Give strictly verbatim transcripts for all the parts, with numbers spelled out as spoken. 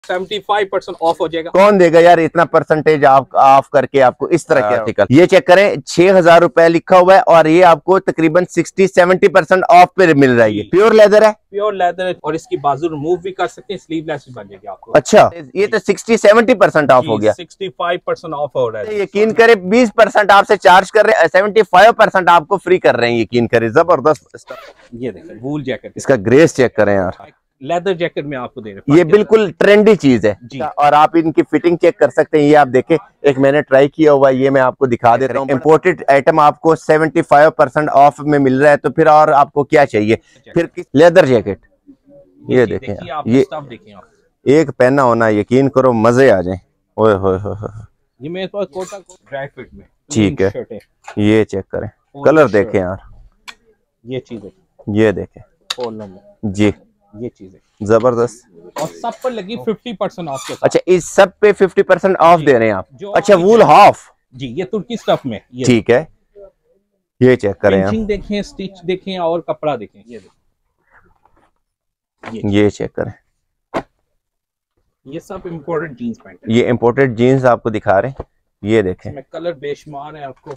Seventy five percent of हो जाएगा। कौन देगा यार इतना परसेंटेज आप ऑफ करके आपको इस तरह के आर्टिकल। ये चेक करें, छह हजार रुपए लिखा हुआ है और ये आपको तकरीबन सिक्सटी सेवेंटी परसेंट ऑफ पे मिल रहा है। प्योर लेदर है, प्योर लेदर है और इसकी बाजू रिमूव भी कर सकते हैं, स्लीवलेस भी बन जाएगी आपको। अच्छा, ये तो सिक्सटी सेवेंटी परसेंट ऑफ हो गया। सिक्सटी फाइव परसेंट ऑफ हो रहा है। यकीन करें बीस परसेंट आपसे चार्ज कर रहे हैं, सेवेंटी फाइव परसेंट आपको फ्री कर रहे हैं। यकीन करें, जबरदस्त। ये देखिए वूल जैकेट, इसका ग्रेस चेक करें यार, लेदर जैकेट में आपको दे रहे हैं। ये बिल्कुल ट्रेंडी चीज है और आप इनकी फिटिंग चेक कर सकते हैं। ये आप देखें, एक मैंने ट्राई किया हुआ है, ये मैं आपको दिखा देता हूँ। इम्पोर्टेड आइटम आपको सेवेंटी फाइव परसेंट ऑफ में मिल रहा है, तो फिर और आपको क्या चाहिए। फिर लेदर जैकेट, ये देखें, ये एक पहना होना, यकीन करो मजे आ जाए। ओए होए होए, ये मेरे पास कोटा ड्राई फिट में ठीक है। ये चेक करें, कलर देखें यार, ये चीज है, ये देखें जी, ये चीज है जबरदस्त। और सब पर लगी फिफ्टी परसेंट ऑफ के साथ। अच्छा, इस सब पे फिफ्टी परसेंट ऑफ दे रहे हैं आप। अच्छा, वूल हाफ जी, ये तुर्की स्टफ में, ठीक है। ये चेक करें आप, देखें, स्टिच देखें और कपड़ा देखें। ये देखें, ये, ये चेक करें, ये सब इम्पोर्टेड जीन्स पैंट है। ये इम्पोर्टेड जीन्स आपको दिखा रहे हैं। ये देखें, कलर बेशुमार है आपको।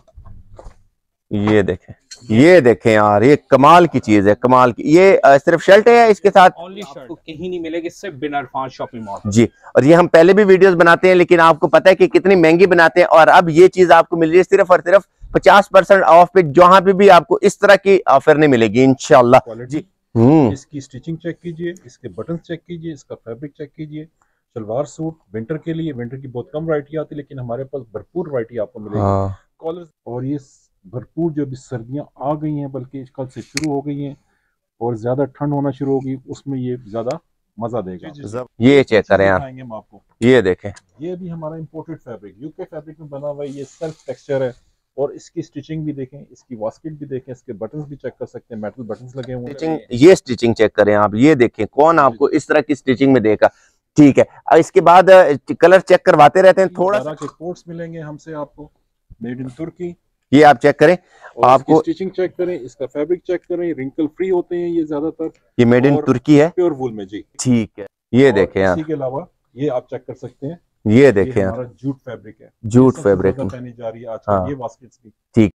ये देखें, ये देखें यार, ये कमाल की चीज है, कमाल की। ये आ, सिर्फ शर्ट है या इसके साथ ओनली शर्ट? आपको कहीं नहीं मिलेगी, सिर्फ बिन इरफान शॉपिंग मॉल जी। और ये हम पहले भी वीडियोस बनाते हैं, लेकिन आपको पता है कि कितनी महंगी बनाते हैं। और अब ये चीज आपको मिल रही है सिर्फ और सिर्फ पचास परसेंट ऑफ पे, जहां पे भी आपको इस तरह की ऑफर नहीं मिलेगी इंशाल्लाह जी। हम्म, इसकी स्टिचिंग चेक कीजिए, इसके बटन चेक कीजिए, इसका फैब्रिक चेक कीजिए। सलवार सूट विंटर के लिए, विंटर की बहुत कम वैरायटी आती है, लेकिन हमारे पास भरपूर वैरायटी आपको मिलेगी। कॉलर और ये भरपूर, जो अभी सर्दियां आ गई हैं, बल्कि कल से शुरू हो गई हैं और ज्यादा ठंड होना शुरू होगी, उसमें ये ज्यादा मजा देगा। ये चेक करें यार, हम आपको ये देखें, ये भी हमारा इंपोर्टेड फैब्रिक, यूके फैब्रिक में बना हुआ है। ये सेल्फ टेक्सचर है और इसकी स्टिचिंग भी देखें, इसकी वास्केट भी देखें, इसके बटन्स भी चेक कर सकते हैं, मेटल बटन्स लगे हुए हैं। ये स्टिचिंग चेक करें आप, ये देखें, कौन आपको इस तरह की स्टिचिंग में देगा। ठीक है, इसके बाद कलर चेक करवाते रहते हैं थोड़ा सा। के कोट्स मिलेंगे हमसे आपको, मेड इन तुर्की। ये आप चेक करें, आपको स्टिचिंग चेक करें, इसका फैब्रिक चेक करें, रिंकल फ्री होते हैं ये ज्यादातर। ये मेड इन तुर्की है, प्योर वूल में जी, ठीक है। ये देखें यार, इसी के अलावा ये आप चेक कर सकते हैं, ये देखें यार, हमारा जूट फैब्रिक है, जूट फैब्रिक पहनी जा रही है आजकल ये बास्केट्स भी। ठीक।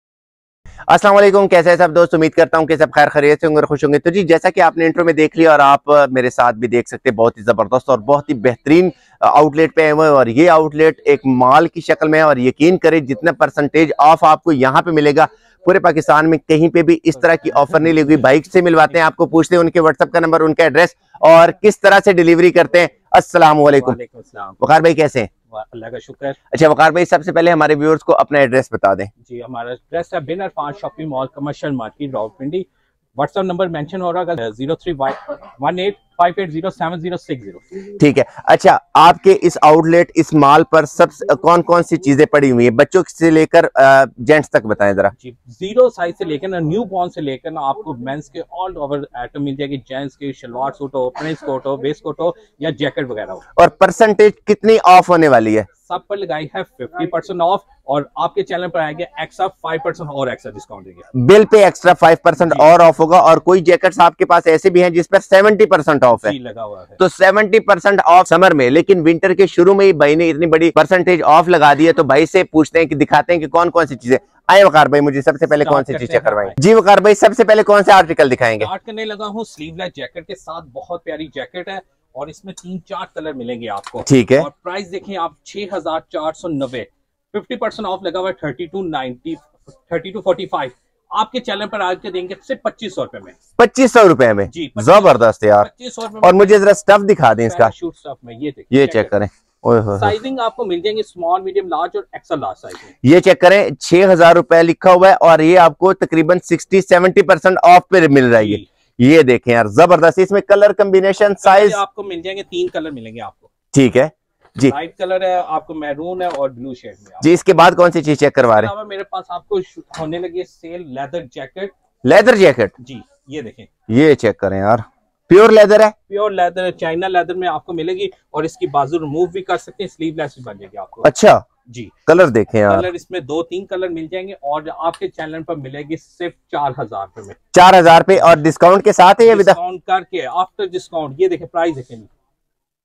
अस्सलाम वालेकुम, कैसे हैं सब दोस्त? उम्मीद करता हूं कि सब खैर खैरियत से होंगे और खुश होंगे। तो जी, जैसा कि आपने इंट्रो में देख लिया और आप मेरे साथ भी देख सकते हैं, बहुत ही जबरदस्त और बहुत ही बेहतरीन आउटलेट पे आए हुए हैं। और ये आउटलेट एक मॉल की शक्ल में है और यकीन करें जितना परसेंटेज ऑफ आपको यहाँ पे मिलेगा, पूरे पाकिस्तान में कहीं पे भी इस तरह की ऑफर नहीं लगी। बाइक से मिलवाते हैं आपको, पूछते हैं उनके व्हाट्सएप का नंबर, उनका एड्रेस और किस तरह से डिलीवरी करते हैं। अस्सलाम वालेकुम। वकार भाई कैसे हैं? अल्लाह का शुक्र। अच्छा वकार भाई, सबसे पहले हमारे व्यूअर्स को अपना एड्रेस बता दें। जी, हमारा एड्रेस है Bin Irfan shopping mall, commercial market, Rawalpindi. WhatsApp number mention हो रहा है zero three one eight five eight zero seven zero six zero. ठीक है। अच्छा, आपके इस आउटलेट, इस मॉल पर सब कौन कौन सी चीजें पड़ी हुई है, बच्चों से लेकर जेंट्स तक बताएं जरा। जी, जीरो साइज से लेकर न्यू बॉर्न से लेकर आपको मेंस के ऑल ओवर आइटम मिल जाएगी। जेंट्स के शलवार सूट हो, प्रिंस कोट हो, वेस्ट कोट हो या जैकेट वगैरह हो। और परसेंटेज कितनी ऑफ होने वाली है? सब पर लगाई है फिफ्टी परसेंट ऑफ और आपके चैनल पर आएंगे एक्स्ट्रा फाइव परसेंट और एक्स्ट्रा डिस्काउंट देंगे। बिल पे एक्स्ट्रा फाइव परसेंट और ऑफ होगा। और कोई जैकेट्स आपके पास ऐसे भी हैं जिस पर सेवेंटी परसेंट ऑफ है, लगा हुआ है। तो सेवेंटी परसेंट ऑफ समर में, लेकिन विंटर के शुरू में ही भाई ने इतनी बड़ी परसेंटेज ऑफ लगा दी है। तो भाई से पूछते हैं कि दिखाते हैं कि कौन कौन सी चीजें। आए वकार भाई, मुझे सबसे पहले कौन सी चीजें करवाएंगे? जी वकार भाई, सबसे पहले कौन से आर्टिकल दिखाएंगे? स्टार्ट करने लगा हूँ स्लीवलेस जैकेट के साथ। बहुत प्यारी जैकेट है और इसमें तीन चार कलर मिलेंगे आपको, ठीक है। और प्राइस देखें आप, छह हजार चार सौ नब्बे, फिफ्टी परसेंट ऑफ लगा हुआ है, thirty two ninety, thirty two forty five. आपके चैनल पर आके देंगे सिर्फ पच्चीस सौ रुपए में। पच्चीस सौ रुपए में जी, जबरदस्त यार। पच्चीस सौ रुपए। और मुझे जरा स्टफ दिखा दें इसका, शूट स्टफ में। ये देखिए, ये चेक करें। साइजिंग आपको मिल जाएंगे स्मॉल, मीडियम, लार्ज और एक्सेल लार्ज साइज में। ये चेक करें, छह हजार रुपए लिखा हुआ है और ये आपको तकरीबन सिक्सटी सेवेंटी परसेंट ऑफ पे मिल रहा है। ये देखें यार, जबरदस्त। इसमें कलर कॉम्बिनेशन, साइज आपको मिल जाएंगे, तीन कलर मिलेंगे आपको। ठीक है जी, लाइट कलर है आपको, मैरून है और ब्लू शेड में जी। इसके बाद कौन सी चीज चेक करवा रहे हैं? मेरे पास आपको होने लगी sale leather jacket. Leather jacket जी, ये देखें, ये चेक करें यार, प्योर लेदर है, प्योर लेदर है, चाइना लेदर में आपको मिलेगी और इसकी बाजू रिमूव भी कर सकते हैं, स्लीवलेस भी बन जाएगी आपको। अच्छा जी, कलर देखें यार, कलर इसमें दो तीन कलर मिल जाएंगे और आपके चैनल पर मिलेगी सिर्फ चार हजार रुपए में। चार हजार पे और डिस्काउंट के साथ है या विदाउट डिस्काउंट करके? After discount. ये देखें, प्राइस देखें,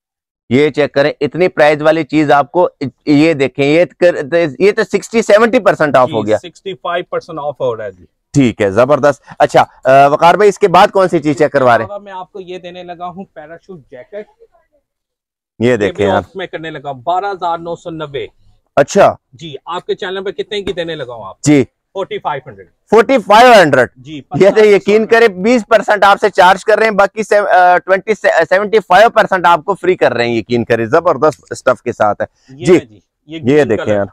ये चेक करें, इतनी प्राइस वाली चीज आपको, ये देखें, ये कर, ये तो सिक्सटी सेवेंटी परसेंट ऑफ हो गया, सिक्सटी फाइव परसेंट ऑफ हो रहा है जी। ठीक है, जबरदस्त। अच्छा वकार भाई, इसके बाद कौन सी चीज चेक करवा रहे हैं? मैं आपको ये देने लगा हूँ पैराशूट जैकेट, ये देखें यार, मैं करने लगा बारह हजार नौ सौ नब्बे। अच्छा जी, आपके चैनल पे कितने की देने लगा हूँ आप जी? Forty five hundred. Forty five hundred जी। ये तो यकीन करें बीस परसेंट आपसे चार्ज कर रहे हैं, बाकी ट्वेंटी सेवेंटी फाइव परसेंट आपको फ्री कर रहे हैं, यकीन करें, जबरदस्त स्टफ के साथ है ये जी, जी। ये, ये देखें यार,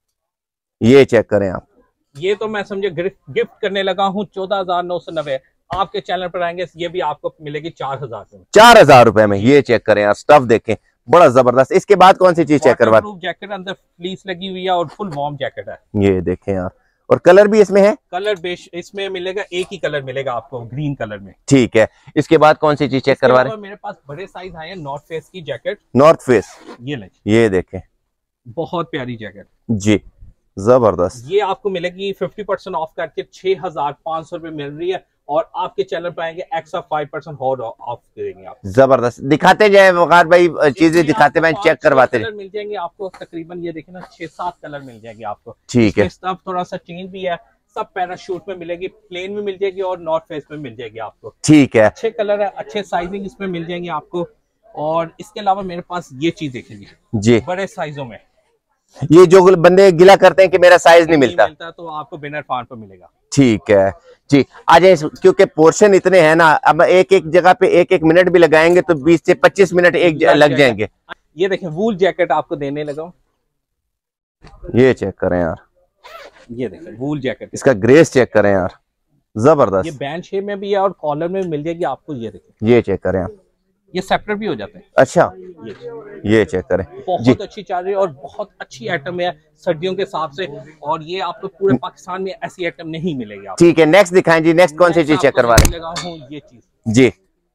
ये चेक करें आप, ये तो मैं समझे गिफ्ट करने लगा हूँ चौदह हजार नौ सौ नब्बे। आपके चैनल पर आएंगे ये भी आपको मिलेगी चार हजार में, चार हजार रुपए में। ये चेक करें यार, स्टफ देखें, बड़ा जबरदस्त। इसके बाद कौन सी चीज चेक करवा? जैकेट अंदर फ्लीस लगी हुई है और फुल वार्म जैकेट है, ये देखें यार, और कलर भी इसमें है, कलर बेश इसमें मिलेगा, एक ही कलर मिलेगा आपको, ग्रीन कलर में, ठीक है। इसके बाद कौन सी चीज चेक करवा रहे हैं? मेरे पास बड़े साइज आए हैं नॉर्थ फेस की जैकेट, नॉर्थ फेस, ये ले, ये देखें, बहुत प्यारी जैकेट जी, जबरदस्त। ये आपको मिलेगी फिफ्टी परसेंट ऑफ करके छह हजार पांच सौ रुपए मिल रही है, और आपके चैनल पर आएंगे एक्स्ट्रा फाइव परसेंट और ऑफ करेंगे आप। जबरदस्त, दिखाते जाए वकार भाई, चीजें दिखाते हैं, चेक करवाते हैं। कलर मिल जाएंगे आपको तकरीबन, ये देखें ना, छह सात कलर मिल जाएंगे आपको, ठीक है। स्टफ थोड़ा सा चेंज भी है, सब पैराशूट में मिलेगी, प्लेन में मिल जाएगी और नॉर्थ फेस में मिल जाएगी आपको, ठीक है। अच्छे कलर है, अच्छे साइजिंग इसमें मिल जाएंगे आपको। और इसके अलावा मेरे पास ये चीज देखेंगे जी, बड़े साइजों में, ये जो बंदे गिला करते हैं कि मेरा साइज नहीं, नहीं मिलता, मिलता तो आपको बिनर फार्म पर मिलेगा, ठीक है जी। आ जाए, क्योंकि पोर्शन इतने हैं ना, अब एक एक जगह पे एक एक मिनट भी लगाएंगे तो बीस से पच्चीस मिनट एक लग, लग जाएंगे। ये देखें, वूल जैकेट आपको देने लगा, ये चेक करें यार, ये देखें वूल जैकेट, इसका ग्रेस चेक करें यार, जबरदस्त। ये बैंड शेप में भी है और कॉलर में मिल जाएगी आपको, ये देखें, ये चेक करें आप, ये सेपरेट भी हो जाते हैं। अच्छा, ये ये चेक करें, बहुत अच्छी चल रही है और बहुत अच्छी आइटम है सर्दियों के हिसाब से, और ये आपको पूरे पाकिस्तान में ऐसी आइटम नहीं मिलेगी। ठीक है, नेक्स्ट दिखाएं जी, नेक्स्ट कौन सी चीज चेक करवा रहे हैं? ये चीज जी,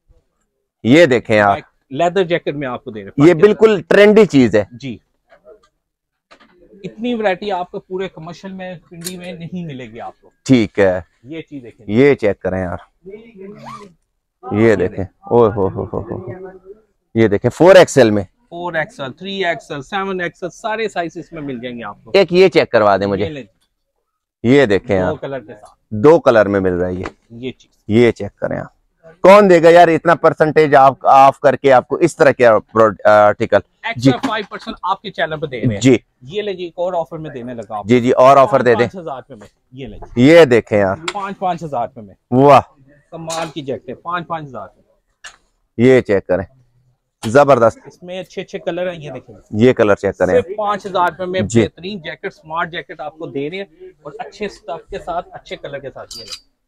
ये देखें आप, लेदर जैकेट में आपको दे रहे हैं, ये बिल्कुल ट्रेंडी चीज है जी। इतनी वैरायटी आपको पूरे कमर्शियल में पिंडी में नहीं मिलेगी आपको, ठीक है। ये चीज देखें, ये चेक करें यार, ये देखें, ओह हो हो हो हो, ये देखें फोर एक्सएल में, four XL, three XL, seven XL, सारे साइज इसमें मिल जाएंगे आपको। एक ये चेक करवा दे मुझे, ये, ये देखें यार, दो कलर के साथ, दो कलर में मिल रहा है ये ये चीज, ये चेक करें आप। कौन देगा यार इतना परसेंटेज आप ऑफ करके आपको इस तरह के आर्टिकल? एक्स्ट्रा फाइव परसेंट आपके चैनल पे दे रहे हैं जी। ये ले जी, एक और ऑफर में देने लगा आप। जी जी, और ऑफर दे दें, हजार रुपए में ये ले जी। ये देखें यार, पाँच पाँच हजार रुपए में, वाह कमाल की जैकेट है, पाँच पाँच हजार में। ये चेक करें, जबरदस्त, इसमें अच्छे अच्छे कलर है, ये देखें, ये कलर चेक करें, पाँच हजार रुपए में बेहतरीन जैकेट, स्मार्ट जैकेट आपको दे रहे हैं और अच्छे स्टफ के साथ, अच्छे कलर के साथ।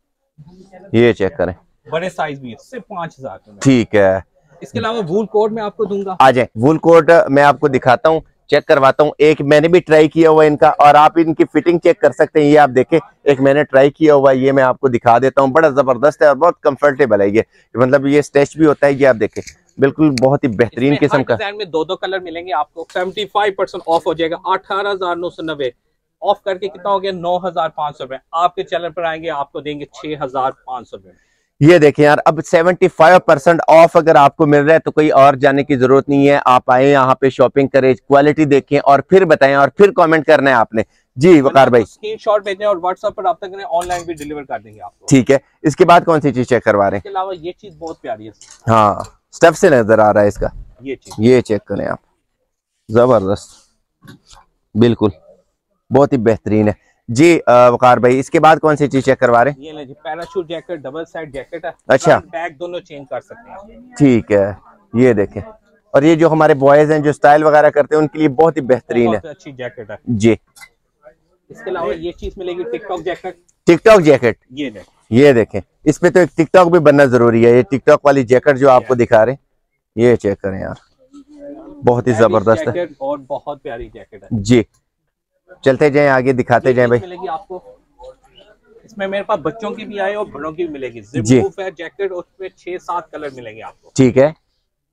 ये ये चेक करें, बड़े साइज भी है, सिर्फ पांच हजार, ठीक है। इसके अलावा वूल कोट में आपको दूंगा, आ जाए, वूल कोट मैं आपको दिखाता हूँ, चेक करवाता हूँ। एक मैंने भी ट्राई किया हुआ है इनका, और आप इनकी फिटिंग चेक कर सकते हैं। ये आप देखें, एक मैंने ट्राई किया हुआ है, ये मैं आपको दिखा देता हूँ, बड़ा जबरदस्त है और बहुत कंफर्टेबल है ये, मतलब ये स्ट्रेच भी होता है। ये आप देखें, बिल्कुल बहुत ही बेहतरीन किस्म का डिजाइन में दो दो कलर मिलेंगे आपको। सेवेंटी फाइव परसेंट ऑफ हो जाएगा, अठारह हजार नौ सौ नब्बे ऑफ करके कितना हो गया, नौ हजार पांच सौ रुपए। आपके चैनल पर आएंगे आपको देंगे छह हजार पांच सौ रुपए। ये देखें यार, अब पचहत्तर परसेंट ऑफ अगर आपको मिल रहा है तो कोई और जाने की जरूरत नहीं है। आप आए यहाँ पे, शॉपिंग करें, क्वालिटी देखें और फिर बताएं, और फिर कमेंट करना है आपने। जी वकार भाई, स्क्रीनशॉट भेजें और व्हाट्सएप पर रब्ता करें, ऑनलाइन भी डिलीवर कर देंगे आपको, ठीक है। इसके बाद कौन सी चीज चेक करवा रहे हैं? इसके अलावा ये चीज बहुत प्यारी है, हाँ स्टफ से नजर आ रहा है इसका, ये चीज, ये चेक करें आप, जबरदस्त, बिल्कुल बहुत ही बेहतरीन है जी। वकार भाई, इसके बाद कौन सी चीज चेक करवा रहे हैं? ये ले जी, parachute jacket, double side jacket है, अच्छा, बैग दोनों चेंज कर सकते हैं, ठीक है। ये देखें, और ये जो हमारे बॉयज हैं जो स्टाइल वगैरह करते हैं उनके लिए बहुत ही बेहतरीन है, अच्छी जैकेट है जी। इसके अलावा ये चीज मिलेगी, टिकटॉक जैकेट, टिकटॉक जैकेट, ये देखें, ये देखें, इस पे तो एक टिकटॉक भी बनना जरूरी है। ये टिकटॉक वाली जैकेट जो आपको दिखा रहे हैं, ये चेक करें यार, बहुत ही जबरदस्त है और बहुत प्यारी जैकेट है जी। चलते जाएं आगे, दिखाते जाएं भाई। मिलेगी आपको, इसमें मेरे पास बच्चों की भी आए और बड़ों की भी मिलेगी जी। है जैकेट, उसमें छह सात कलर मिलेंगे आपको, ठीक है।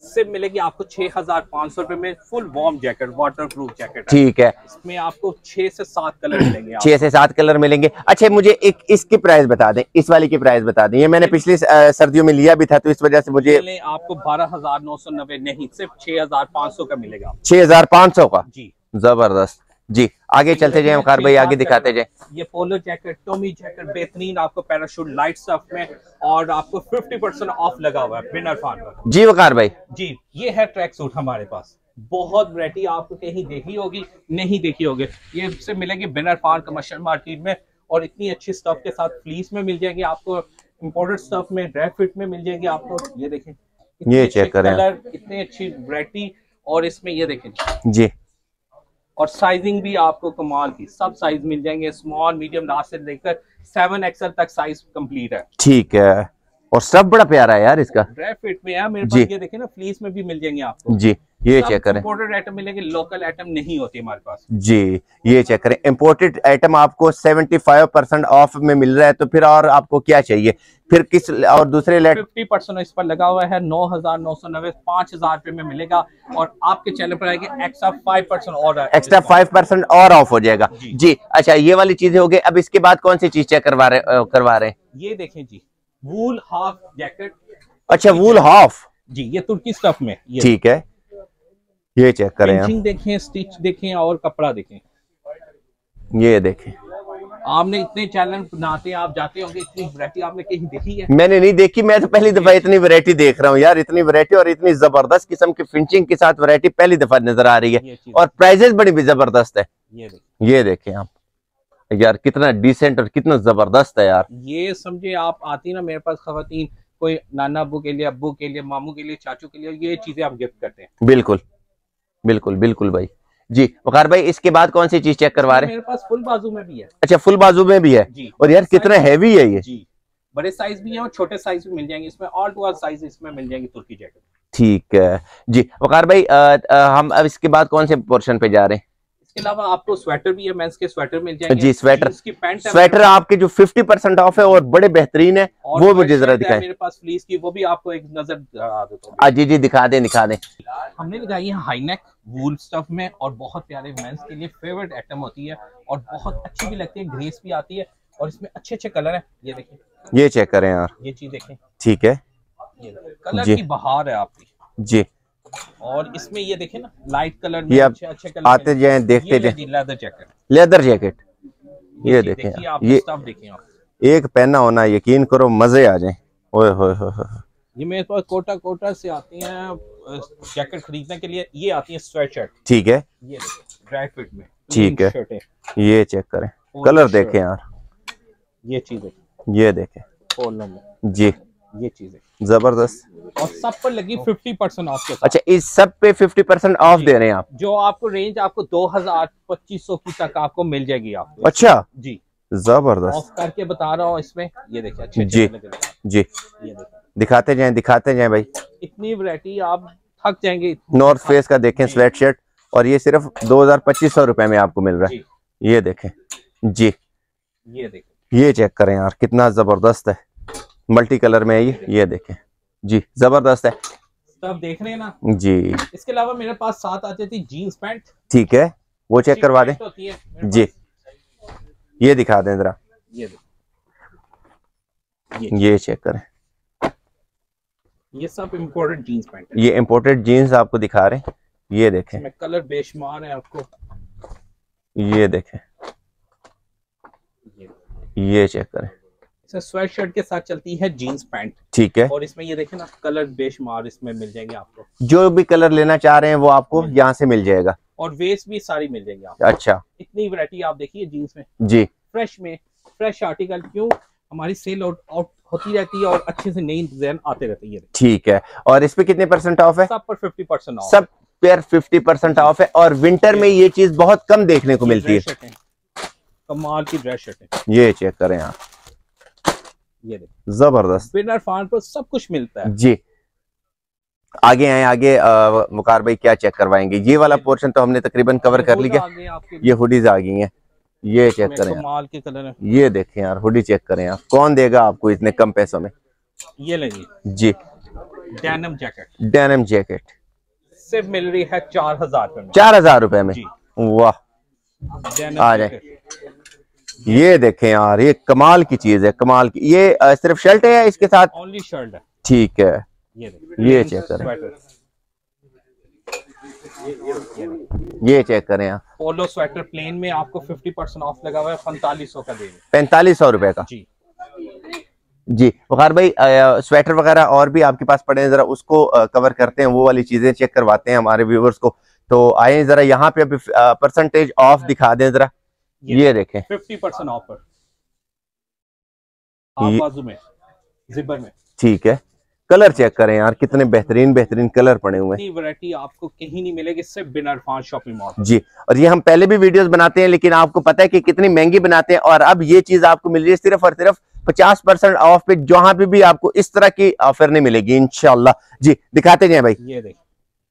सिर्फ मिलेगी आपको छह हजार पाँच सौ रुपए में full warm jacket, waterproof jacket. ठीक है, इसमें आपको छह से सात कलर मिलेंगे। छह से सात कलर मिलेंगे। अच्छा मुझे एक इसकी प्राइस बता दें, इस वाली की प्राइस बता दें। ये मैंने पिछली सर्दियों में लिया भी था तो इस वजह से मुझे आपको बारह हजार नौ सौ नब्बे नहीं, सिर्फ छह हजार पाँच सौ का मिलेगा। छह हजार पाँच सौ का जी, जबरदस्त जी। आगे चलते जाए वकार भाई, आगे दिखाते जाए। ये पोलो जैकेट, टॉमी जैकेट बेहतरीन, आपको पैराशूट लाइट स्टफ में, और आपको पचास परसेंट ऑफ लगा हुआ है विनर फार्म पर। जी वकार भाई, जी ये है ट्रैक सूट हमारे पास। बहुत वैरायटी आपको कहीं देखी होगी, नहीं देखी होगी, ये से मिलेगी विनर फार्म कमर्शियल मार्केट में। और इतनी अच्छी स्टफ के साथ फ्लीस में मिल जाएगी आपको, इम्पोर्टेड स्टफ में, ड्राई फिट में मिल जाएगी आपको। ये देखें, ये चेक करें, कलर, इतनी अच्छी वैरायटी, और इसमें ये देखें जी, और साइजिंग भी आपको कमाल की, सब साइज मिल जाएंगे, स्मॉल मीडियम लार्ज से लेकर सेवन एक्सएल तक साइज कंप्लीट है। ठीक है, और सब बड़ा प्यारा है यार इसका, ड्राई फिट में है मेरे पास। ये देखें ना, फ्लीस में भी मिल जाएंगे आपको जी। ये चेक करें, इंपोर्टेड आइटम मिलेंगे, लोकल आइटम नहीं होती हमारे पास जी। ये चेक करें, इंपोर्टेड आइटम आपको पचहत्तर परसेंट ऑफ में मिल रहा है, तो फिर और आपको क्या चाहिए फिर? किस और दूसरे पचास परसेंट इस पर लगा हुआ है, नौ हजार नौ सौ नब्बे, पांच हजार रुपए में मिलेगा। और आपके चैनल पर आएगी एक्स्ट्रा फाइव परसेंट और एक्स्ट्रा फाइव परसेंट और ऑफ हो जाएगा जी।, जी अच्छा, ये वाली चीजें हो गई। अब इसके बाद कौन सी चीज चेक करवा रहे करवा रहे हैं? ये देखें जी, वूल हाफ जैकेट। अच्छा, वूल हाफ जी, ये तुर्की स्टफ में। ठीक है, ये चेक करें, फिनिशिंग देखें, स्टिच देखें, और कपड़ा देखें। ये देखें, आपने इतने चैनल बनाते हैं, आप जाते होंगे, इतनी वैरायटी आपने कहीं देखी है? मैंने नहीं देखी, मैं तो पहली दफा इतनी वैरायटी देख रहा हूँ यार। इतनी वैरायटी और इतनी जबरदस्त किस्म की फिनिशिंग के साथ वैरायटी पहली दफा नजर आ रही है, और प्राइजेस बड़ी भी जबरदस्त है। ये देखें, ये देखें आप यार, कितना डिसेंट और कितना जबरदस्त है यार। ये समझे आप आती ना मेरे पास खवातीन, कोई नाना अब्बू के लिए, अब्बू के लिए, मामू के लिए, चाचू के लिए, ये चीजें आप गिफ्ट करते हैं। बिल्कुल बिल्कुल बिल्कुल भाई जी। वकार भाई, इसके बाद कौन सी चीज चेक करवा रहे हैं? मेरे पास फुल बाजू में भी है। अच्छा, फुल बाजू में भी है जी। और यार कितना हैवी है ये जी। बड़े साइज भी है और छोटे साइज भी मिल जाएंगे इसमें, ऑल टू ऑल साइज इसमें मिल जाएंगे तुर्की जैकेट। ठीक है जी। वकार भाई, आ, आ, हम अब इसके बाद कौन से पोर्शन पे जा रहे हैं? इसके अलावा आपको स्वेटर भी है, मेंस के स्वेटर मिल जाएंगे जी। स्वेटर, पैंट स्वेटर आपके जो पचास परसेंट ऑफ है और बड़े बेहतरीन है, वो मुझे जरा दिखाएं। मेरे पास फ्लीस की, वो भी आपको एक नजर दिखा देता हूं। जी जी, दिखा दें दिखा दें। हमने लगाई है हाई नेक वूल स्टफ में, और बहुत प्यारे मेंस के लिए फेवरेट आइटम होती है, और बहुत अच्छी भी लगती है, ग्रेस भी आती है, और इसमें अच्छे अच्छे कलर है। ये देखिए, ये चेक करें यार, ये चीज देखें। ठीक है, ये कलर की बहार है आपकी जी। और इसमें ये देखें ना, लाइट कलर में अच्छे अच्छे कलर आते जाए, देखते जाए। लेदर जैकेट, लेदर जैकेट, ये देखें, ये स्टफ देखें आप, एक पहना होना, यकीन करो मजे आ जाए। ओए होए होए, ये मेरे पास कोटा कोटा से आती हैं जैकेट खरीदने के लिए, ये आती है स्वेट शर्ट। ठीक है, ये ड्राई फिट में, ठीक है। ये चेक करें, कलर देखें यार, ये चीज ये देखें जी, ये चीज जबरदस्त। और सब पर लगी पचास परसेंट ऑफ के साथ। अच्छा, इस सब पे पचास परसेंट ऑफ दे रहे हैं आप? जो आपको रेंज आपको दो हजार पच्चीस सौ की तक आपको मिल जाएगी आपको। अच्छा जी, जबरदस्त। ऑफ करके बता रहा हूँ इसमें, ये देखिए अच्छे जी जी, ये दिखाते जाएं दिखाते जाएं भाई, इतनी वैरायटी आप थक जाएंगे। नॉर्थ फेस का देखें स्वेट शर्ट, और ये सिर्फ दो हजार पच्चीस सौ रुपए में आपको मिल रहा है। ये देखें जी, ये देखें, ये चेक करें यार, कितना जबरदस्त है, मल्टी कलर में है ये। ये देखें जी, जबरदस्त है। सब देख रहे हैं ना जी। इसके अलावा मेरे पास साथ आती थी जीन्स पैंट। ठीक है, वो चेक करवा दें जी। ये दिखा दें जरा, ये, ये ये चेक करें, ये सब इम्पोर्टेड जीन्स पैंट है। ये इम्पोर्टेड जीन्स आपको दिखा रहे हैं। ये देखें, इसमें कलर बेशुमार है आपको। ये देखें, ये, ये चेक करें, स्वेट शर्ट के साथ चलती है जीन्स पैंट। ठीक है, और इसमें ये देखें ना, कलर बेशुमार इसमें मिल जाएंगे आपको, जो भी कलर लेना चाह रहे हैं वो आपको यहाँ से मिल जाएगा, और वेस्ट भी सारी मिल जाएगी आपको। अच्छा, इतनी वैरायटी आप देखिए जीन्स में जी, फ्रेश में फ्रेश आर्टिकल, क्यों हमारी सेल आउट आउट होती रहती है, और अच्छे से नई डिजाइन आते रहते हैं। ठीक है, और इस पे कितने परसेंट ऑफ है? सब पर फिफ्टी परसेंट ऑफ, सब पर फिफ्टी परसेंट ऑफ है, और विंटर में ये चीज बहुत कम देखने को मिलती है। कमाल की ड्रेस शर्ट है, ये चेक करें आप, ये जबरदस्त। विनर फार्म पर सब कुछ मिलता है जी। आगे आए, आगे मुकार भाई क्या चेक करवाएंगे? ये वाला पोर्शन तो हमने तकरीबन कवर कर लिया। ये हुडीज आ गई हैं, ये चेक करें, कमाल के कलर है। ये देखें यार, हुडी चेक करें आप, कौन देगा आपको इतने कम पैसों में? ये लेंगे जी, डेनिम जैकेट डेनिम जैकेट सिर्फ मिल रही है चार हजार रुपए में। चार हजार रुपए में, वाह। आ जाए, ये देखें यार, ये कमाल की चीज है, कमाल की। ये आ, सिर्फ शर्ट है या इसके साथ? ओनली शर्ट है। ठीक है, ये ये चेक करें, ये चेक करें यार। पोलो स्वेटर प्लेन में आपको फिफ्टी परसेंट ऑफ लगा हुआ है, पैंतालीस सौ का दे, पैंतालीस सौ रुपए का जी। जी वकार भाई, स्वेटर वगैरह और भी आपके पास पड़े हैं, जरा उसको आ, कवर करते हैं, वो वाली चीजें चेक करवाते हैं हमारे व्यूवर्स को। तो आए जरा यहाँ पे अभी परसेंटेज ऑफ दिखा दें जरा, ये, ये देखें फिफ्टी परसेंट ऑफ पर आप बाजू में जिबर में। ठीक है, कलर चेक करें यार, कितने बेहतरीन बेहतरीन कलर पड़े हुए हैं। वैरायटी आपको कहीं नहीं मिलेगी, सिर्फ बिन अरफान शॉपिंग मॉल। जी, और ये हम पहले भी वीडियोस बनाते हैं, लेकिन आपको पता है कि कितनी महंगी बनाते हैं, और अब ये चीज आपको मिल रही है सिर्फ और सिर्फ पचास परसेंट ऑफ पे, जहां पे भी आपको इस तरह की ऑफर नहीं मिलेगी इंशाल्लाह। जी दिखाते जाए भाई। ये देखिए,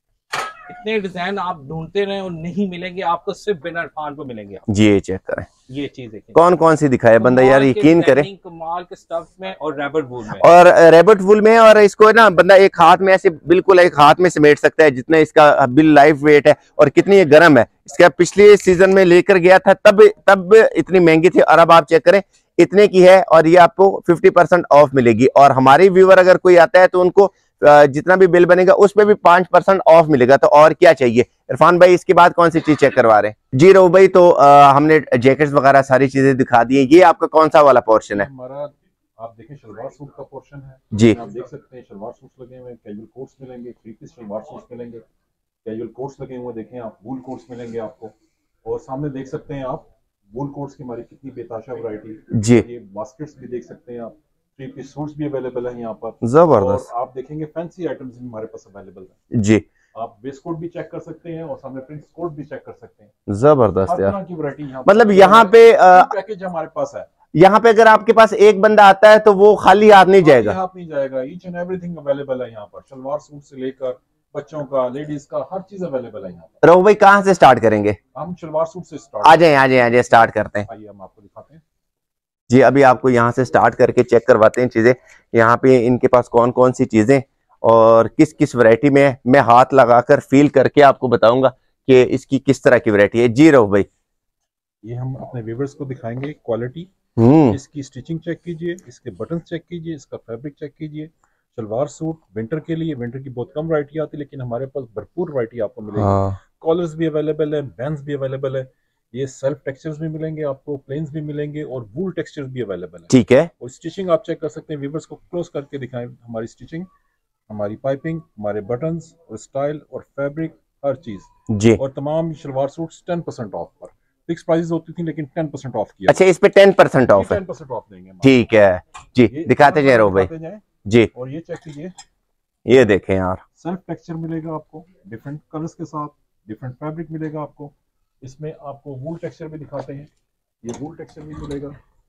इतने डिजाइन आप ढूंढते रहे और नहीं मिलेंगे, आपको सिर्फ बिन अरफान पे मिलेंगे। जी ये चेक करें, ये चीज देखिए कौन कौन सी दिखाए बंदा यार, यकीन करे। कमाल के स्टफ में और रैबिट वूल में, और रैबिट वूल में, और इसको ना बंदा एक हाथ में ऐसे बिल्कुल एक हाथ में समेट सकता है, जितना इसका बिल लाइफ वेट है, और कितनी ये गर्म है। इसका पिछले सीजन में लेकर गया था, तब तब इतनी महंगी थी, और अब आप चेक करें इतने की है, और ये आपको फिफ्टी परसेंट ऑफ मिलेगी। और हमारी व्यूअर अगर कोई आता है तो उनको जितना भी बिल बनेगा उस पे भी पांच परसेंट ऑफ मिलेगा, तो और क्या चाहिए। इरफान भाई इसके बाद कौन सी चीज चेक करवा रहे हैं? जी रो भाई, तो आ, हमने जैकेट्स वगैरह सारी चीजें दिखा दी है। ये आपका कौन सा वाला पोर्शन है? हमारा आप देखें शलवार सूट का पोर्शन है जी, आप देख सकते हैं शलवार सूट लगे हुए हैं, कैजुअल कोट्स मिलेंगे, थ्री पीस शलवार सूट मिलेंगे, कैजुअल कोट्स लगे हुए देखें आप, वूल कोट्स मिलेंगे आपको, और सामने देख सकते हैं आप वूल कोट्स की हमारी कितनी बेताशा वैरायटी। जी ये बास्केट्स भी देख सकते हैं आप, थ्री पीस सूट्स भी अवेलेबल है यहाँ पर, जबरदस्त। और आप देखेंगे फैंसी आइटम्स भी हमारे पास अवेलेबल है। जी, आप बेस कोट भी चेक कर सकते हैं और सामने प्रिंस कोट भी चेक कर सकते हैं। जबरदस्त यार, की वैरायटी यहाँ मतलब यहाँ पे पैकेज हमारे पास है। यहाँ पे अगर आपके पास एक बंदा आता है तो वो खाली हाथ नहीं जाएगा, हाथ नहीं जाएगा। ईच एंड एवरीथिंग अवेलेबल है यहाँ पर, शलवार सूट से लेकर बच्चों का, लेडीज का, हर चीज अवेलेबल है यहाँ पर। रघु भाई कहाँ से स्टार्ट करेंगे? हम शलवार सूट से स्टार्ट, आ जाए आ जाए आ जाए स्टार्ट करते हैं। आइए हम आपको दिखाते हैं। जी अभी आपको यहाँ से स्टार्ट करके चेक करवाते हैं चीजें, यहाँ पे इनके पास कौन कौन सी चीजें और किस किस वैरायटी में है, मैं हाथ लगाकर फील करके आपको बताऊंगा कि इसकी किस तरह की वैरायटी है। जी रघु भाई, ये हम अपने व्यूअर्स को दिखाएंगे क्वालिटी, हम्म इसकी स्टिचिंग चेक कीजिए, इसके बटन चेक कीजिए, इसका फैब्रिक चेक कीजिए। शलवार सूट विंटर के लिए, विंटर की बहुत कम वैरायटी आती है, लेकिन हमारे पास भरपूर वैरायटी आपको मिलेगी। कॉलर्स भी अवेलेबल है, बैंड्स भी अवेलेबल है, ये सेल्फ टेक्सचर्स भी मिलेंगे आपको, प्लेन्स भी मिलेंगे, और वूल टेक्सचर्स भी अवेलेबल है। ठीक है, और स्टिचिंग आप चेक कर सकते हैं, व्यूअर्स को क्लोज करके दिखाएं हमारी स्टिचिंग, हमारी पाइपिंग, हमारे बटन्स और स्टाइल और फैब्रिक, हर चीज जी। और तमाम shalwar suits ten percent off पर, फिक्स प्राइस होती थी लेकिन टेन परसेंट ऑफ किया। अच्छा, इस पे टेन परसेंट ऑफ है? टेन परसेंट ऑफ देंगे। ठीक है जी, दिखाते जाए रघु भाई। जी, और ये चेक कीजिए, ये देखें यार, सेल्फ टेक्सचर मिलेगा आपको, डिफरेंट कलर्स के साथ, डिफरेंट फैब्रिक मिलेगा आपको। इसमें आपको वूल टेक्सचर भी दिखाते हैं, ये वूल टेक्सचर भी मिलेगा,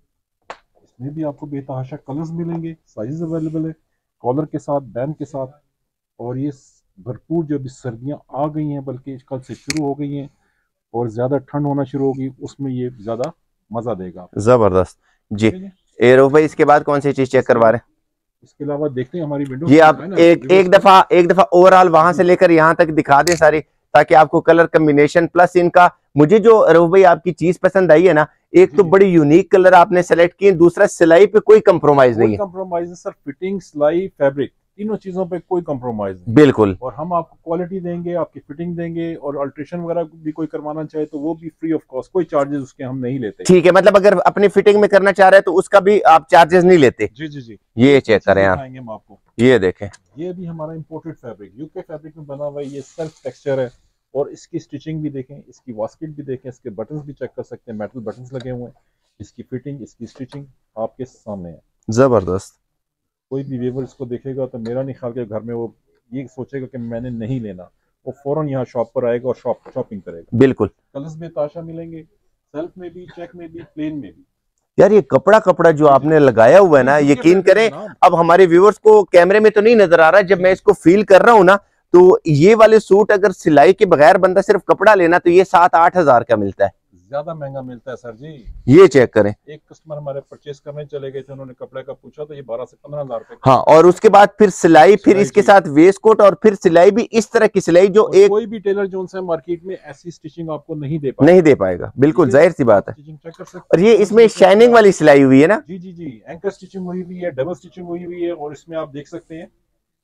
इसमें भी आपको बेतहाशा कलर्स मिलेंगे, साइज अवेलेबल है, कॉलर के साथ, बैंड के साथ। और ये भरपूर जो भी सर्दियां आ गई हैं, बल्कि कल से शुरू हो गई हैं और ज्यादा ठंड होना शुरू होगी, उसमें ये ज्यादा मजा देगा। जबरदस्त जी। एरो भाई इसके बाद कौन सी चीज चेक करवा रहे हैं? इसके अलावा देखते हैं हमारी विंडो, ये आप एक एक दफा एक दफा ओवरऑल वहां से लेकर यहाँ तक दिखा दें सारी, ताकि आपको कलर कम्बिनेशन प्लस इनका, मुझे जो रघु भाई आपकी चीज पसंद आई है ना, एक तो बड़ी यूनिक कलर आपने सेलेक्ट किए, दूसरा सिलाई पे कोई कंप्रोमाइज नहीं है। कंप्रोमाइज सर, फिटिंग, सिलाई, फैब्रिक, तीनों चीजों पे कोई कंप्रोमाइज नहीं। बिल्कुल। और हम आपको क्वालिटी देंगे, आपकी फिटिंग देंगे, और अल्ट्रेशन वगैरह भी कोई करवाना चाहे तो वो भी फ्री ऑफ कॉस्ट, कोई चार्जेस उसके हम नहीं लेते। ठीक है, मतलब अगर अपनी फिटिंग में करना चाह रहे हैं तो उसका भी आप चार्जेस नहीं लेते? जी जी जी। ये चेक करें आप, हम आपको ये देखें, ये भी हमारा इम्पोर्टेड फैब्रिक, यूके फैब्रिक में बना हुआ है, ये सेल्फ टेक्सचर है। और इसकी स्टिचिंग भी देखें, इसकी वास्केट भी देखें, इसके बटन्स भी चेक कर सकते हैं, मेटल बटन्स लगे हुए हैं, इसकी फिटिंग, इसकी स्टिचिंग आपके सामने है। जबरदस्त। कोई भी व्यूअर इसको देखेगा तो मेरा नहीं ख्याल के घर में वो ये सोचेगा कि मैंने नहीं लेना, वो फौरन यहाँ शॉप पर आएगा और शॉप शॉपिंग करेगा। बिल्कुल। कलर्स में ताशा मिलेंगे, सेल्फ में भी, चेक में भी, प्लेन में भी। यार ये कपड़ा कपड़ा जो आपने लगाया हुआ है ना, यकीन करें, अब हमारे व्यूअर्स को कैमरे में तो नहीं नजर आ रहा, जब मैं इसको फील कर रहा हूँ ना, तो ये वाले सूट अगर सिलाई के बगैर बंदा सिर्फ कपड़ा लेना तो ये सात आठ हजार का मिलता है। ज्यादा महंगा मिलता है सर जी। ये चेक करें, एक कस्टमर हमारे परचेज करने चले गए थे, उन्होंने कपड़े का पूछा तो ये बारह से पंद्रह हजार रुपए। हाँ, और उसके बाद फिर सिलाई, फिर इसके साथ वेस्ट कोट, और फिर सिलाई भी इस तरह की सिलाई जो एक कोई भी टेलर जो उनसे मार्केट में ऐसी स्टिचिंग आपको नहीं दे पाएगा, नहीं दे पाएगा, बिल्कुल जाहिर सी बात है। स्टिचिंग चेक कर सकते हैं। और ये इसमें शाइनिंग वाली सिलाई हुई है ना? जी जी जी, एंकर स्टिचिंग हुई हुई है, डबल स्टिचिंग हुई हुई है, और इसमें आप देख सकते हैं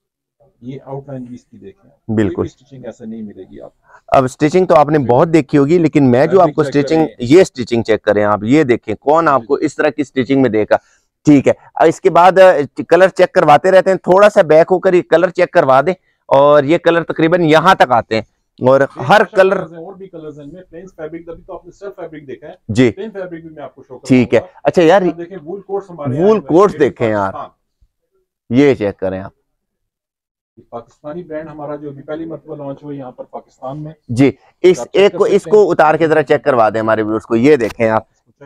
ये आउटलाइन भी इसकी देखें, बिल्कुल स्टिचिंग ऐसे नहीं मिलेगी आप। अब स्टिचिंग तो आपने बहुत देखी होगी, लेकिन मैं जो आपको स्टिचिंग, ये स्टिचिंग चेक करें आप, ये देखें, कौन आपको इस तरह की स्टिचिंग में देगा। ठीक है, अब इसके बाद कलर चेक करवाते रहते हैं, थोड़ा सा बैक होकर ये कलर चेक करवा दें, और ये कलर तकरीबन यहाँ तक आते हैं, और हर कलर और भी कलर्स हैं इनमें। प्लेन फैब्रिक, अभी तो आपने सिर्फ फैब्रिक देखा है जी, प्लेन फैब्रिक भी मैं आपको शो करूंगा। ठीक है। अच्छा यार, देखें वूल कोट्स, हमारे वूल कोट्स देखें यार, ये चेक करें आप, पाकिस्तानी ब्रांड हमारा जो अभी पहली मरतबा लॉन्च हुआ यहाँ पर पाकिस्तान में जी। इस एक को, इसको उतार के जरा चेक करवा दें हमारे व्यूअर्स को, ये देखें आप,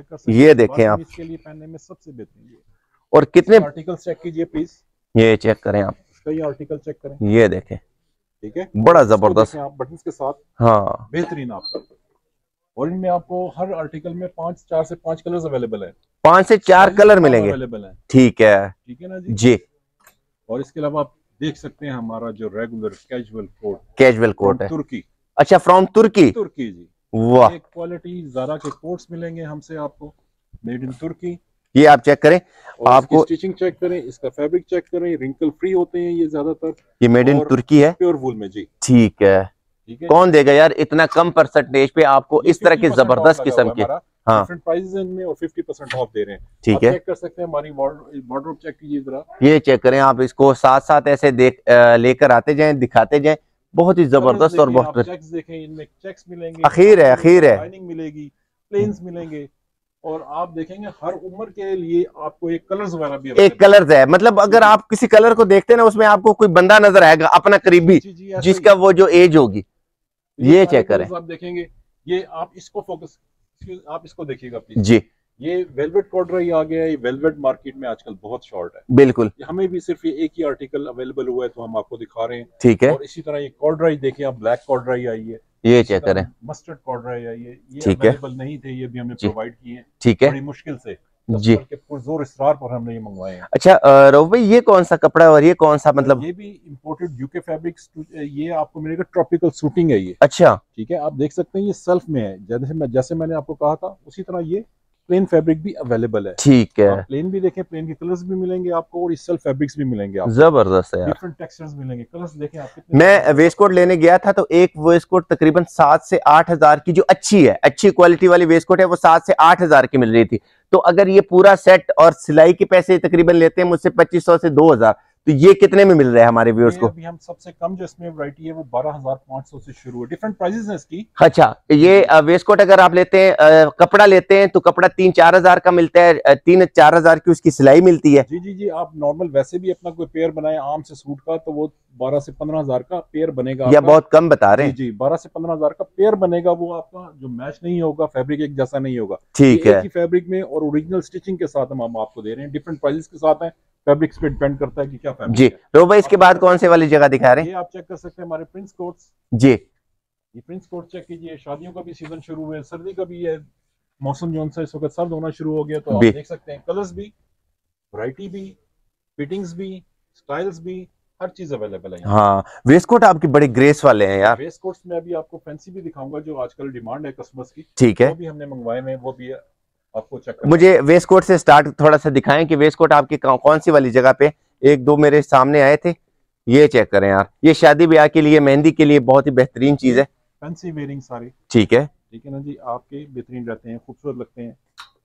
ये देखें आप, इसके लिए पहनने में सबसे बेहतरीन। और कितने आर्टिकल चेक कीजिए प्लीज, ये चेक करें आप, कई आर्टिकल चेक करें, ये देखें, ठीक है, बड़ा जबरदस्त आप बटन के साथ, हाँ बेहतरीन आपका। और इनमें आपको हर आर्टिकल में पांच चार से पांच कलर्स अवेलेबल है, पांच से चार कलर मिलेंगे, अवेलेबल है, ठीक है, ठीक है ना जी जी। और इसके अलावा आप देख सकते हैं हमारा जो regular casual coat, casual coat है तुर्की। अच्छा, फ्रॉम तुर्की, तुर्की जी, वाह, क्वालिटी ज़ारा के कोट्स मिलेंगे हमसे आपको, मेड इन तुर्की। ये आप चेक करें, आपको स्टिचिंग चेक करें, इसका फैब्रिक चेक करें, रिंकल फ्री होते हैं ये ज्यादातर, ये मेड इन तुर्की है, प्योर वूल में जी, ठीक है, ठीक है। कौन देगा यार इतना कम परसेंटेज पे आपको इस तरह की जबरदस्त किस्म के, हाँ, डिफरेंट प्राइसेस इनमें, और पचास परसेंट ऑफ दे रहे हैं, ठीक है। चेक कर सकते हैं, हमारी वार्डरोब चेक कीजिए जरा, ये चेक करें आप, इसको साथ साथ ऐसे देख लेकर आते जाएं, दिखाते जाएं, बहुत ही जबरदस्त और बहुत चेक्स देखें, इनमें चेक्स मिलेंगे, अखीर है, अखीर है, लाइनिंग मिलेगी, प्लेन्स मिलेंगे, और आप देखेंगे हर उम्र के लिए आपको एक कलर्स वगैरह भी, एक कलर्स है, मतलब अगर आप किसी कलर को देखते हैं ना, उसमें आपको कोई बंदा नजर आएगा अपना करीबी, जिसका वो जो एज होगी, ये चेक करें आप देखेंगे। ये आप इसको फोकस, आप इसको देखिएगा प्लीज जी, ये वेलवेट कॉर्डराई आ गया है, ये वेलवेट मार्केट में आजकल बहुत शॉर्ट है, बिल्कुल, हमें भी सिर्फ ये एक ही आर्टिकल अवेलेबल हुआ है तो हम आपको दिखा रहे हैं, ठीक है। और इसी तरह ये कॉर्डराई देखिए आप, ब्लैक कॉर्डराई आई है, ये चेक करें, मस्टर्ड कॉर्डराई आई है, ये ठीक है, अवेलेबल नहीं थे, ये भी हमने प्रोवाइड किए हैं, ठीक है, बड़ी मुश्किल से जी, पुरजोर इसरार पर हमने ये मंगवाए हैं। अच्छा रऊफ भाई, ये कौन सा कपड़ा है और ये कौन सा, मतलब ये भी इंपोर्टेड यूके फैब्रिक्स, ये आपको मिलेगा, ट्रॉपिकल सूटिंग है ये, अच्छा, ठीक है, आप देख सकते हैं ये सेल्फ में है, जैसे मैं जैसे मैंने आपको कहा था उसी तरह ये प्लेन फैब्रिक भी अवेलेबल है, ठीक है, प्लेन भी देखें, प्लेन के कलर्स भी मिलेंगे आपको, और इस सेल्फ फैब्रिक्स भी मिलेंगे आपको, जबरदस्त है यार, डिफरेंट टेक्सचर्स मिलेंगे, कलर्स देखें आप कितने। मैं वेस्ट कोट लेने गया था तो एक वेस्ट कोट तकरीबन सात से आठ हजार की, जो अच्छी है, अच्छी क्वालिटी वाली वेस्ट कोट है, वो सात से आठ हजार की मिल रही थी। तो अगर ये पूरा सेट और सिलाई के पैसे तकरीबन लेते हैं मुझसे पच्चीस सौ से दो हजार, तो ये कितने में मिल रहा है हमारे व्यूअर्स को? अभी हम सबसे कम जो इसमें वैरायटी है वो बारह हजार पाँच सौ से शुरू है, डिफरेंट प्राइसेस हैं इसकी। अच्छा, ये वेस्ट कोट अगर आप लेते हैं, आ, कपड़ा लेते हैं तो कपड़ा तीन चार हजार का मिलता है, तीन चार हजार की उसकी सिलाई मिलती है। जी जी जी, आप नॉर्मल वैसे भी अपना कोई पेयर बनाए आम से सूट का तो वो बारह से पंद्रह हजार का पेयर बनेगा, या बहुत कम बता रहे हैं? जी जी, बारह से पंद्रह हजार का पेयर बनेगा, वो आपका जो मैच नहीं होगा, फैब्रिक एक जैसा नहीं होगा, ठीक है, फैब्रिक में और ओरिजिनल स्टिचिंग के साथ हम आपको दे रहे हैं, डिफरेंट प्राइसेस के साथ है, फैब्रिक्स पे डिपेंड करता है कि क्या फैब्रिक जी। तो भाई इसके बाद कौन से वाली जगह दिखा रहे हैं? ये आप चेक कर सकते हैं हमारे प्रिंस कोट्स जी, ये प्रिंस कोट चेक कीजिए, शादियों का भी सीजन शुरू हुआ है, सर्दी का भी है मौसम, जो सा इस वक्त सर्द होना शुरू हो गया, तो आप देख सकते हैं कलर्स भी, वैरायटी भी, फिटिंग्स भी, स्टाइल्स भी, हर चीज अवेलेबल है। हाँ, वेस्ट कोट आपकी बड़े ग्रेस वाले हैं यार। वेस्ट कोट्स में अभी आपको फैंसी भी दिखाऊंगा जो आजकल डिमांड है कस्टमर्स की, ठीक है, वो भी हमने मंगवाए हैं, वो भी आपको चेक करना। मुझे वेस्ट कोट से स्टार्ट थोड़ा सा दिखाएं कि वेस्ट कोट आपकी कौन सी वाली जगह पे, एक दो मेरे सामने आए थे, ये चेक करें यार, ये शादी ब्याह के लिए, मेहंदी के लिए बहुत ही बेहतरीन चीज है, फैंसी वेयरिंग सारी, ठीक है, ठीक है ना जी, आपके बेहतरीन रहते हैं, खूबसूरत लगते हैं,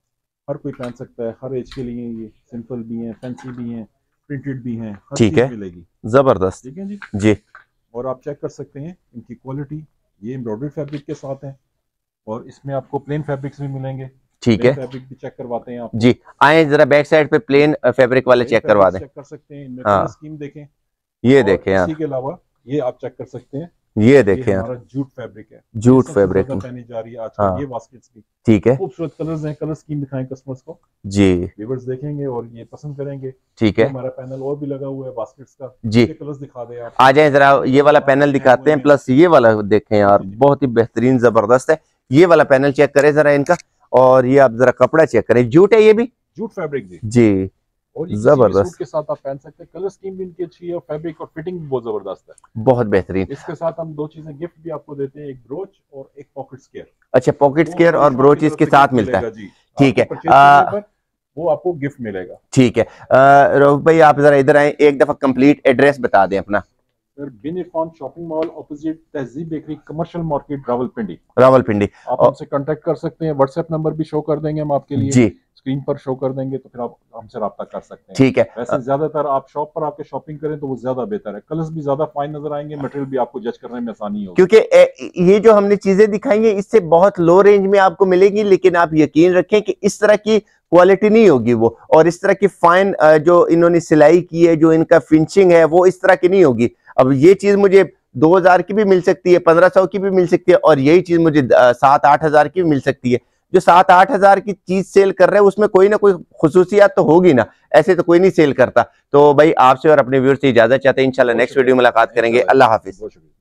हर कोई पहन सकता है, हर एज के लिए, ये सिंपल भी हैं, फैंसी भी हैं, प्रिंटेड भी हैं, ठीक है, मिलेगी, जबरदस्त, ठीक है जी जी। और आप चेक कर सकते हैं इनकी क्वालिटी, ये एम्ब्रॉयडरी फैब्रिक के साथ है, और इसमें आपको प्लेन फैब्रिक्स भी मिलेंगे, ठीक है, फैब्रिक भी चेक करवाते हैं आप जी। आए जरा बैक साइड पे प्लेन फैब्रिक वाले चेक करवा दें, चेक कर सकते हैं, इनमें हाँ, स्कीम देखें, ये देखें यार, इसी के अलावा ये आप चेक कर सकते हैं, ये देखें यार, हमारा जूट फैब्रिक है, जूट फैब्रिक पहनी जा रही है आजकल, हाँ, ये बास्केट्स भी, ठीक है, खूबसूरत कलर्स हैं, कलर स्कीम दिखाएं कस्टमर्स को जी, व्यूअर्स देखेंगे और ये पसंद करेंगे, ठीक है, हमारा पैनल और भी लगा हुआ है बास्केट्स का जी, कलर्स दिखा दे आप, आ जाए जरा, ये वाला पैनल दिखाते हैं, प्लस ये वाला देखें यार, बहुत ही बेहतरीन जबरदस्त है, ये वाला पैनल चेक करें जरा इनका, और ये आप जरा कपड़ा चेक करें, जूट है ये भी, जूट फैब्रिक जी जी, और जबरदस्त के साथ आप पहन सकते हैं। कलर स्कीम भी इनकी अच्छी है और फैब्रिक और फिटिंग भी बहुत जबरदस्त है, बहुत बेहतरीन। इसके साथ हम दो चीजें गिफ्ट भी आपको देते हैं, एक ब्रोच और एक पॉकेट स्केयर। अच्छा, पॉकेट स्केयर और ब्रोच इसके साथ मिलता है, ठीक है, आ, वो आपको गिफ्ट मिलेगा। ठीक है, रऊफ भाई आप जरा इधर आए, एक दफा कंप्लीट एड्रेस बता दें अपना। Sir Bin Irfan shopping mall opposite Tehzeeb bakery commercial market Rawalpindi, Rawalpindi. आप हमसे कांटेक्ट कर सकते हैं, व्हाट्सएप नंबर भी शो कर देंगे हम आपके लिए जी, स्क्रीन पर शो कर देंगे, तो फिर आप हमसे रब्ता कर सकते हैं। ठीक है, वैसे ज्यादातर आप शॉप पर आके शॉपिंग करें तो वो ज्यादा बेहतर है, कलर्स भी ज्यादा फाइन नजर आएंगे, मटेरियल भी आपको जज करने में आसानी होगी, क्योंकि ये जो हमने चीजें दिखाई हैं इससे बहुत लो रेंज में आपको मिलेगी, लेकिन आप यकीन रखें कि इस तरह की क्वालिटी नहीं होगी वो, और इस तरह की फाइन जो इन्होंने सिलाई की है, जो इनका फिनिशिंग है, वो इस तरह की नहीं होगी। अब ये चीज मुझे दो हजार की भी मिल सकती है, पंद्रह सौ की भी मिल सकती है, और यही चीज मुझे सात आठ हजार की भी मिल सकती है। जो सात आठ हजार की चीज सेल कर रहे हैं उसमें कोई ना कोई खुसूसियात तो होगी ना, ऐसे तो कोई नहीं सेल करता। तो भाई आपसे और अपने व्यूअर्स से इजाजत चाहते हैं, इंशाल्लाह नेक्स्ट वीडियो मुलाकात करेंगे। अल्लाह हाफिज।